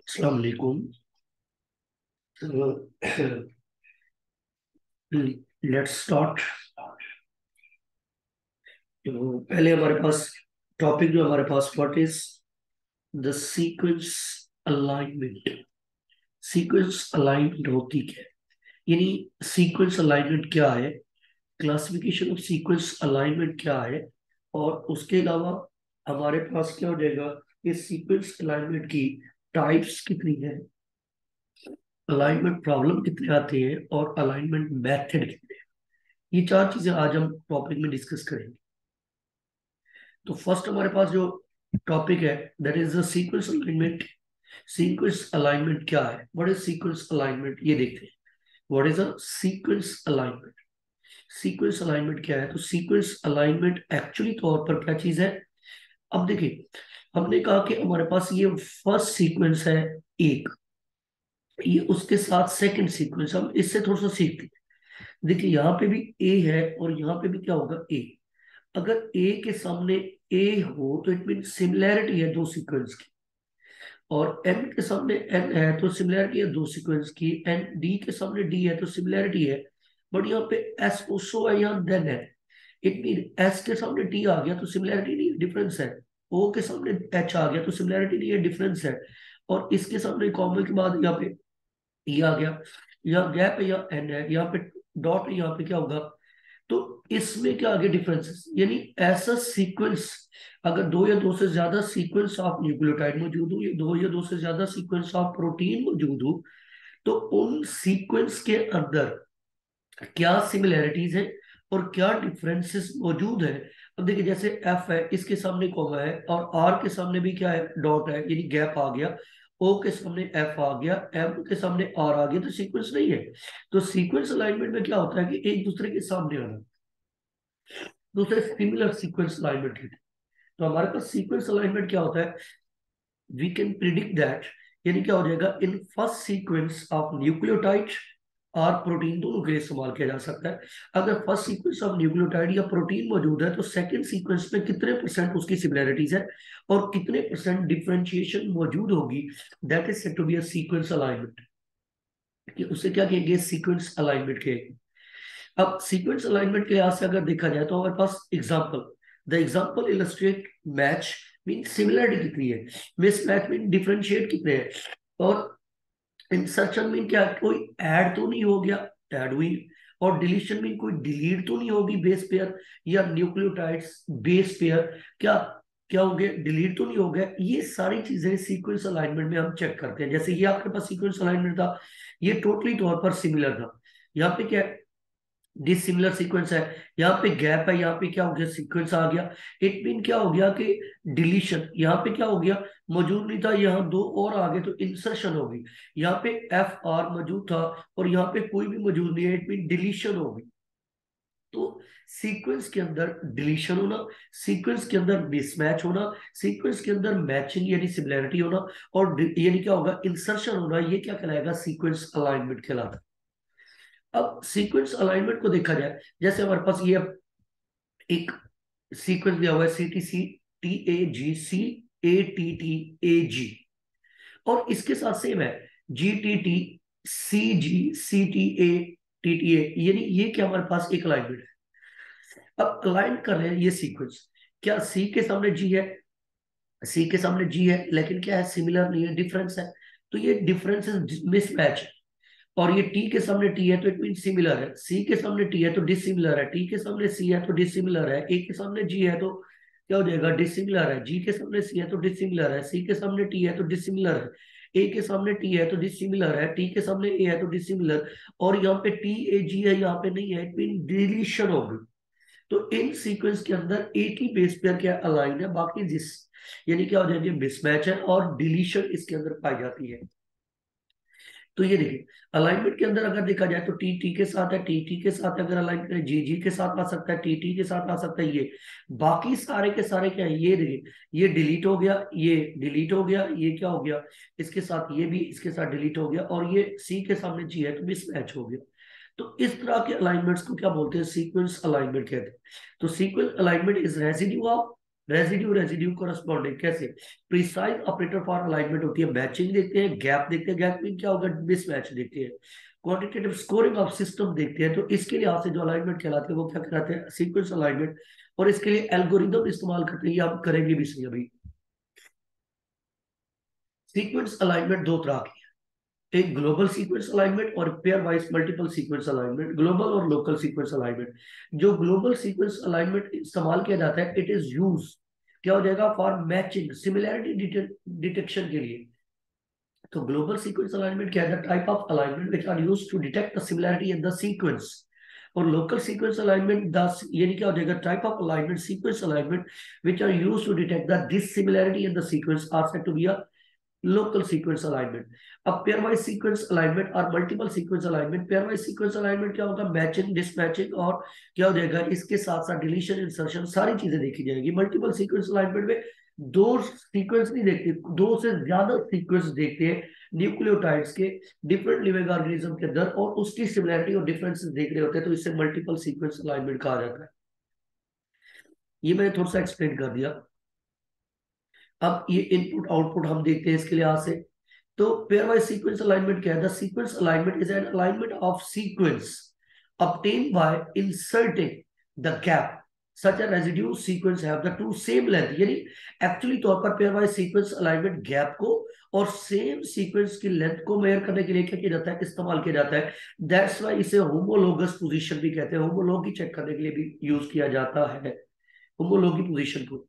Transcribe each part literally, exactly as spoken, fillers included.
अस्सलाम वालेकुम। Let's start. पहले हमारे पास टॉपिक जो हमारे पास what is the sequence alignment. Sequence alignment होती क्या है, यानी सीक्वेंस अलाइनमेंट क्या है, क्लासिफिकेशन ऑफ सीक्वेंस अलाइनमेंट क्या है, और उसके अलावा हमारे पास क्या हो जाएगा, इस सीक्वेंस अलाइनमेंट की टाइप्स कितनी है, अलाइनमेंट प्रॉब्लम कितने आते हैं, और अलाइनमेंट मेथड कितने हैं। ये चार चीजें आज हम टॉपिक में डिस्कस करेंगे। तो फर्स्ट हमारे पास जो टॉपिक है that is the sequence alignment. Sequence alignment क्या है, व्हाट इज सीक्वेंस अलाइनमेंट, ये देखते हैं। What is a sequence alignment. Sequence alignment क्या है, तो सीक्वेंस अलाइनमेंट एक्चुअली तौर पर क्या चीज है। अब देखिए, हमने कहा कि हमारे पास ये फर्स्ट सीक्वेंस है एक, ये उसके साथ सेकंड सीक्वेंस, हम इससे थोड़ा सा सीखते हैं। देखिए यहाँ पे भी ए है और यहाँ पे भी क्या होगा, ए। अगर ए के सामने ए हो तो इट मीन सिमिलैरिटी है दो सीक्वेंस की, और एन के सामने एन है तो सिमिलैरिटी है दो सीक्वेंस की, एन डी के सामने डी है तो सिमिलैरिटी है। बट यहाँ पे एस ओसो है, यहाँ देन है। इट मीन एस के सामने टी आ गया तो सिमिलैरिटी नहीं है, डिफरेंस है। ओ के सामने एच आ गया तो सिमिलैरिटी नहीं है, डिफरेंस है। और इसके सामने कॉमा के बाद यहाँ पे ई आ गया, यहाँ गैप है, यहाँ एन है, यहाँ पे डॉट है, यहाँ पे क्या होगा। तो इसमें क्या आगे डिफरेंसेस, यानी ऐसा सीक्वेंस, अगर दो या दो से ज्यादा सीक्वेंस ऑफ न्यूक्लियोटाइड मौजूद हो, या दो या दो से ज्यादा सीक्वेंस ऑफ प्रोटीन मौजूद हो, तो उन सीक्वेंस के अंदर क्या सिमिलैरिटीज है और क्या डिफरेंसेस मौजूद है। अब देखिए जैसे एफ है, इसके सामने कॉमा है, और आर के सामने भी क्या है, डॉट है, यानी गैप आ गया। ओ के सामने एफ आ गया, एम के सामने आर आ गया, तो सीक्वेंस नहीं है। तो सीक्वेंस अलाइनमेंट में क्या होता है कि एक दूसरे के सामने आना, दूसरे सिमिलर सीक्वेंस अलाइनमेंट है। तो हमारे पास सीक्वेंस अलाइनमेंट क्या होता है, वी कैन प्रिडिक्ट दैट, यानी क्या हो जाएगा, in first sequence of nucleotide और प्रोटीन दोनों के लिए इस्तेमाल किया जा सकता है। अगर फर्स्ट सीक्वेंस ऑफ न्यूक्लियोटाइड या प्रोटीन मौजूद है तो सेकंड सीक्वेंस में कितने परसेंट उसकी सिमिलैरिटीज है और कितने परसेंट डिफरेंशिएशन मौजूद होगी, that is said to be a sequence alignment. कि उसे क्या कहेंगे, सीक्वेंस अलाइनमेंट कहेंगे। अब सीक्वेंस अलाइनमेंट के लिहाज से अगर देखा जाए तो हमारे पास example, the example illustrate match mean similarity कितनी है, मिस मैच मीन डिफरेंशिएट कितने हैं, और इंसर्शन मीन क्या, कोई ऐड तो नहीं हो गया, ऐड हुई, और डिलीशन मीन कोई डिलीट तो नहीं होगी बेस पेयर, या न्यूक्लियोटाइड्स बेस पेयर क्या क्या हो गया, डिलीट तो नहीं हो गया। ये सारी चीजें सीक्वेंस अलाइनमेंट में हम चेक करते हैं। जैसे ये आपके पास सीक्वेंस अलाइनमेंट था, ये टोटली तौर पर सिमिलर था। यहाँ पे क्या डिसिमिलर सीक्वेंस है, यहाँ पे गैप है, यहाँ पे क्या हो गया, सीक्वेंस आ गया। इट मीन क्या हो गया कि डिलीशन, यहाँ पे क्या हो गया, मौजूद नहीं था, यहाँ दो और आ गए तो इंसर्शन हो गई। यहाँ पे एफ आर मौजूद था और यहाँ पे कोई भी मौजूद नहीं है, इट मीन डिलीशन हो गई। तो सीक्वेंस के अंदर डिलीशन होना, सीक्वेंस के अंदर मिसमैच होना, सीक्वेंस के अंदर मैचिंग यानी सिमिलैरिटी होना, और यानी क्या होगा, इंसर्शन होना, ये क्या कहलाएगा, सीक्वेंस अलाइनमेंट कहलाता है। अब सीक्वेंस अलाइनमेंट को देखा जाए, जैसे हमारे पास ये एक सीक्वेंस दिया हुआ है, C T C T A G C A T T A G, और इसके साथ सेम है G T T C G C T A T T A, यानी ये क्या हमारे पास एक अलाइनमेंट है। अब अलाइन कर रहे हैं ये सीक्वेंस, क्या सी के सामने जी है, सी के सामने जी है, लेकिन क्या है, सिमिलर नहीं है, डिफरेंस है। तो ये डिफरेंस मिसमैच है। और ये टी के सामने टी है तो इट मीन सिमिलर है, सी के सामने टी है तो डिसिमिलर है, टी के सामने सी है तो डिसिमिलर है, ए के सामने जी है तो क्या हो जाएगा, डिसिमिलर है, जी के सामने सी है तो डिसिमिलर है, सी के सामने टी है तो डिसिमिलर है, ए के सामने टी है तो डिसिमिलर है, टी के सामने ए है तो डिसिमिलर। और यहाँ पे टी ए जी है, यहाँ पे नहीं है, इट मीन डिलीशन हो गई। तो इन सीक्वेंस के अंदर एक ही बेस पेयर क्या अलाइन है, बाकी जिस यानी क्या हो जाएंगे, मिसमैच है और डिलीशन इसके अंदर पाई जाती है। तो ये देखिए, अलाइनमेंट के अंदर अगर देखा जाए तो टी टी के साथ है, टी टी के साथ अगर अलाइन करें, जी जी के साथ आ सकता है, टी टी के साथ आ सकता है, ये बाकी सारे के सारे क्या है, ये देखिए, ये डिलीट हो गया, ये डिलीट हो गया, ये क्या हो गया, इसके साथ ये भी इसके साथ डिलीट हो गया, और ये सी के सामने जी है तो मिसमैच हो गया। तो इस तरह के अलाइनमेंट्स को क्या बोलते हैं, सीक्वेंस अलाइनमेंट कहते हैं। तो sequence alignment is residue of residue residue corresponding कैसे? प्रिसाइज ऑपरेटर फॉर अलाइनमेंट होती है, मैचिंग देखते हैं, गैप देखते हैं, गैप में क्या होगा, मिसमैच देखते हैं, क्वांटिटेटिव स्कोरिंग ऑफ सिस्टम देखते हैं। तो इसके लिए से जो अलाइनमेंट कहलाते हैं वो क्या कहलाते हैं, सीक्वेंस अलाइनमेंट। और इसके लिए एल्गोरिदम इस्तेमाल करते हैं, ये हम करेंगे भी सही अभी। सीक्वेंस अलाइनमेंट दो तरह की है, एक ग्लोबल सीक्वेंस अलाइनमेंट और pairwise multiple sequence alignment, global और लोकल सीक्वेंस अलाइनमेंट। जो ग्लोबल सीक्वेंस अलाइनमेंट इस्तेमाल किया जाता है, इट इज यूज क्या हो जाएगा, फॉर मैचिंग सिमिलैरिटी डिटेक्शन के लिए। तो ग्लोबल सीक्वेंस अलाइनमेंट क्या है, the type of alignment which are used to detect the similarity in the sequence. और लोकल सीक्वेंस अलाइनमेंट द यानी क्या हो जाएगा, type of alignment sequence alignment which are used to detect the dissimilarity in the sequence are said to be a local sequence alignment. अब pairwise sequence alignment और multiple sequence alignment. Pairwise sequence alignment क्या होगा, matching डिसमैचिंग और क्या हो जाएगा, इसके साथ साथ डिलीशन इंसर्शन सारी चीजें देखी जाएगी। मल्टीपल सीक्वेंस अलाइनमेंट में दो सीक्वेंस नहीं देखते, दो से ज्यादा सीक्वेंस देखते हैं न्यूक्लियोटाइड्स के डिफरेंट लिविंग ऑर्गेनिज्म के अंदर, और उसकी सिमिलैरिटी और डिफरेंसेस देख रहे होते हैं, तो इससे मल्टीपल सीक्वेंस अलाइनमेंट कहा जाता है। ये मैंने थोड़ा सा एक्सप्लेन कर दिया। अब ये इनपुट आउटपुट हम देखते हैं इसके लिहाज से। तो पेयर वाइज सीक्वेंस अलाइनमेंट क्या है, the sequence alignment is an alignment of sequence obtained by inserting the gap such a residue sequence have the two same length। यानी एक्चुअली तौर पर pairwise sequence alignment gap को और same sequence की length को measure करने के लिए क्या किया जाता है, इस्तेमाल किया जाता है। दैट्स वाई इसे होमोलोगस पोजीशन भी कहते हैं, होमोलॉगी चेक करने के लिए भी यूज किया जाता है, होमोलॉगी पोजीशन को।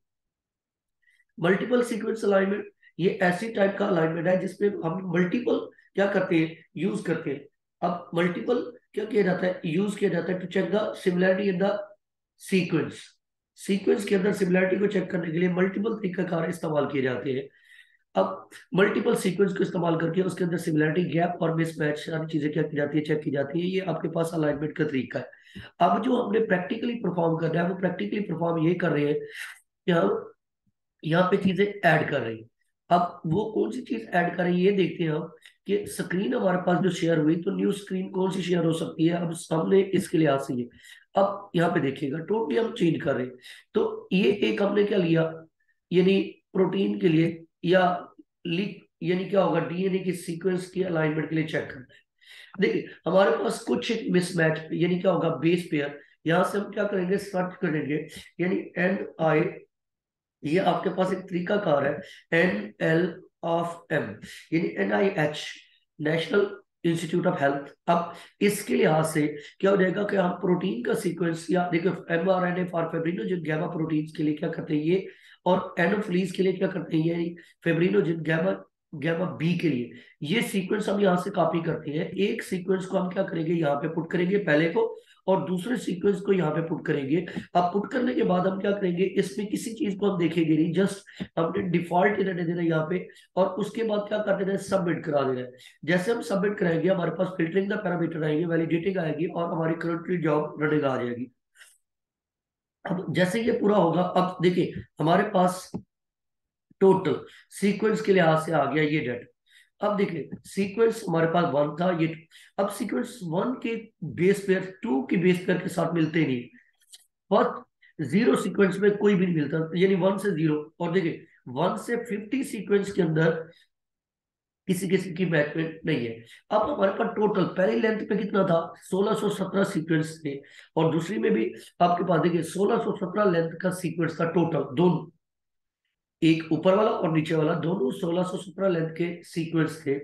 मल्टीपल सीक्वेंस अलाइनमेंट ये ऐसी टाइप का अलाइनमेंट है जिसमें हम मल्टीपल क्या करते हैं, यूज करते हैं। अब मल्टीपल क्या किया जाता है, यूज किया जाता है to check the similarity in the sequence. Sequence के अंदर सिमिलैरिटी को चेक करने के लिए मल्टीपल तरीकाकार इस्तेमाल किए जाते हैं। अब मल्टीपल सीक्वेंस को इस्तेमाल करके उसके अंदर सिमिलैरिटी, गैप और मिसमैच सारी चीजें क्या की जाती है, चेक की जाती है। ये आपके पास अलाइनमेंट का तरीका है। अब जो हमने प्रैक्टिकली परफॉर्म करना है वो प्रैक्टिकली परफॉर्म ये कर रहे हैं कि हम यहाँ पे चीजें ऐड कर रही है। अब वो कौन सी चीज ऐड कर रही है ये देखते हैं हम, कि स्क्रीन हमारे पास जो शेयर हुई, तो न्यू स्क्रीन कौन सी शेयर हो सकती है, अब हमने इसके लिहाज से ये अब यहाँ पे देखिएगा टोटली हम चेंज कर रहे हैं। तो ये एक हमने क्या लिया, यानी प्रोटीन के लिए या लीक यानी क्या होगा, डीएनए की सीक्वेंस की अलाइनमेंट के लिए चेक करना है। देखिए हमारे पास कुछ एक मिसमैच यानी क्या होगा, बेस पेयर। यहां से हम क्या करेंगे, सर्च करेंगे, यानी एन आई, ये आपके पास एक तरीका कार है एन एल ऑफ एम, यानी N I H, National Institute of Health. अब इसके लिहाज से क्या हो जाएगा कि हम प्रोटीन का सीक्वेंस, या देखो M R N A for fibrinogen gamma protein के लिए क्या करते हैं ये, और एनोफ्लीज के लिए क्या करते हैं ये, फेब्रिनोजेन गैमा गैमा बी के लिए। ये सीक्वेंस हम यहाँ से कॉपी करते हैं। एक सीक्वेंस को हम क्या करेंगे, यहाँ पे पुट करेंगे पहले को, और दूसरे सीक्वेंस को यहाँ पे पुट करेंगे। अब पुट करने के बाद हम क्या करेंगे, इसमें किसी चीज को हम देखेंगे नहीं, जस्ट हमने डिफॉल्ट रहने देना यहाँ पे, और उसके बाद क्या कर देना है, सबमिट करा देना है। जैसे हम सबमिट कराएंगे हमारे पास फिल्टरिंग का पैरामीटर आएंगे, वैलिडेटिंग आएगी, और हमारी करंटली जॉब रनिंग आ जाएगी। अब जैसे ये पूरा होगा, अब देखिए हमारे पास टोटल सीक्वेंस के लिहाज से आ गया ये डाटा। अब देखिए सीक्वेंस हमारे पास वन था, ये अब सीक्वेंस वन के बेस पेयर टू के बेस पेयर के साथ मिलते नहीं, फर्स्ट जीरो सीक्वेंस में कोई भी नहीं मिलता, यानी वन से जीरो। और देखिए वन से फिफ्टी सीक्वेंस के अंदर किसी किसी की मैचमेंट नहीं है। अब हमारे पास टोटल पहली लेंथ पे कितना था, सोलह सौ सत्रह सीक्वेंस थे, और दूसरी में भी आपके पास देखिए सोलह सौ सत्रह लेंथ का सीक्वेंस था टोटल, दोनों, एक ऊपर वाला और नीचे वाला, दोनों सोलह सौ सत्रह लेंथ के सीक्वेंस थे।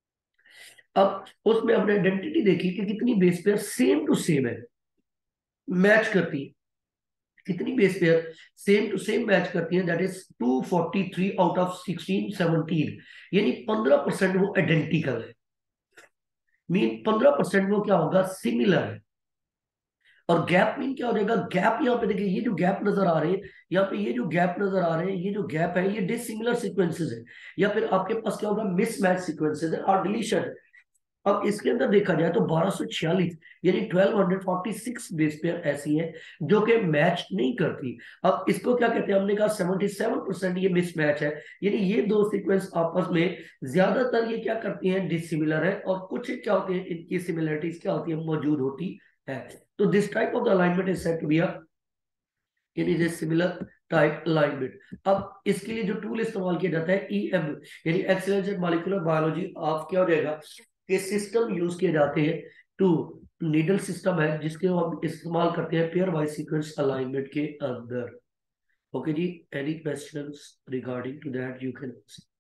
अब उसमें हमने आइडेंटिटी देखी कि कितनी base pair same to same है, मैच करती है, कितनी base pair same to same match करती है, that is two forty three out of sixteen seventeen, यानी पंद्रह परसेंट वो आइडेंटिकल है, मीन पंद्रह परसेंट वो क्या होगा, सिमिलर है। और गैप मीन क्या हो जाएगा, गैप यहाँ पे देखिए ये जो गैप नजर आ रहे हैं, यहाँ पे ये जो गैप नजर आ रहे हैं, ये जो गैप है ये डिसिमिलर सीक्वेंसेस है, या फिर आपके पास क्या होगा, मिसमैच सीक्वेंसेस है और डिलीशन। अब इसके अंदर देखा जाए तो बारह सौ छियालीस यानी बारह सौ छियालीस बेस पेयर ऐसी है जो कि मैच नहीं करती। अब इसको क्या कहते हैं, हमने कहा सतहत्तर परसेंट ये मिसमैच है, यानी ये दो सीक्वेंस आपस में ज्यादातर ये क्या करती हैं, डिसिमिलर है, और कुछ क्या होती है, इनकी सिमिलरिटीज क्या होती है, मौजूद होती है। तो this type of the alignment is said to be a, it is a similar type alignment. अब इसके लिए जो टूल इस्तेमाल किया जाता है ई एम, यानी excellence in molecular biology of, क्या हो जाएगा, ये सिस्टम यूज किए जाते हैं टू, नीडल सिस्टम है जिसके हम इस्तेमाल करते हैं पेयर वाइज सीक्वेंस अलाइनमेंट के अंदर। ओके जी, any questions regarding to that you can.